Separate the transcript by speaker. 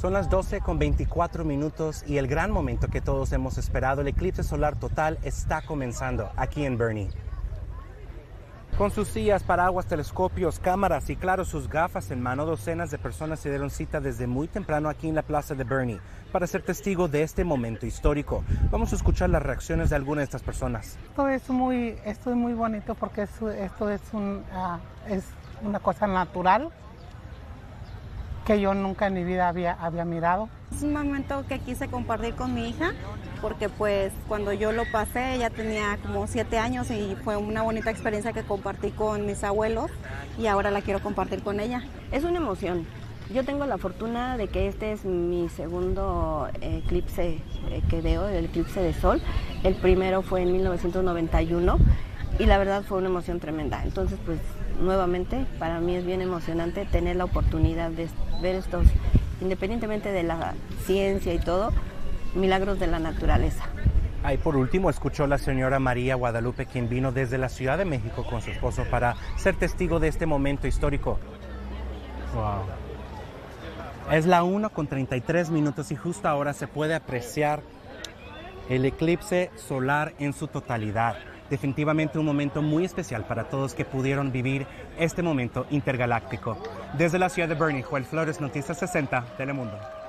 Speaker 1: Son las 12:24 y el gran momento que todos hemos esperado, el eclipse solar total, está comenzando aquí en Bernie. Con sus sillas, paraguas, telescopios, cámaras y claro, sus gafas en mano, docenas de personas se dieron cita desde muy temprano aquí en la plaza de Bernie para ser testigo de este momento histórico. Vamos a escuchar las reacciones de algunas de estas personas.
Speaker 2: Esto es muy bonito porque esto es una cosa natural que yo nunca en mi vida había mirado.
Speaker 3: Es un momento que quise compartir con mi hija porque pues cuando yo lo pasé ella tenía como 7 años y fue una bonita experiencia que compartí con mis abuelos y ahora la quiero compartir con ella.
Speaker 4: Es una emoción. Yo tengo la fortuna de que este es mi segundo eclipse que veo, el eclipse de sol. El primero fue en 1991 y la verdad fue una emoción tremenda. Entonces pues nuevamente para mí es bien emocionante tener la oportunidad de ver estos, independientemente de la ciencia y todo, milagros de la naturaleza.
Speaker 1: Ahí por último escuchó la señora María Guadalupe, quien vino desde la Ciudad de México con su esposo para ser testigo de este momento histórico. Wow. Es la 1:33 y justo ahora se puede apreciar el eclipse solar en su totalidad. Definitivamente un momento muy especial para todos que pudieron vivir este momento intergaláctico. Desde la ciudad de Bernie, Joel Flores, Noticias 60, Telemundo.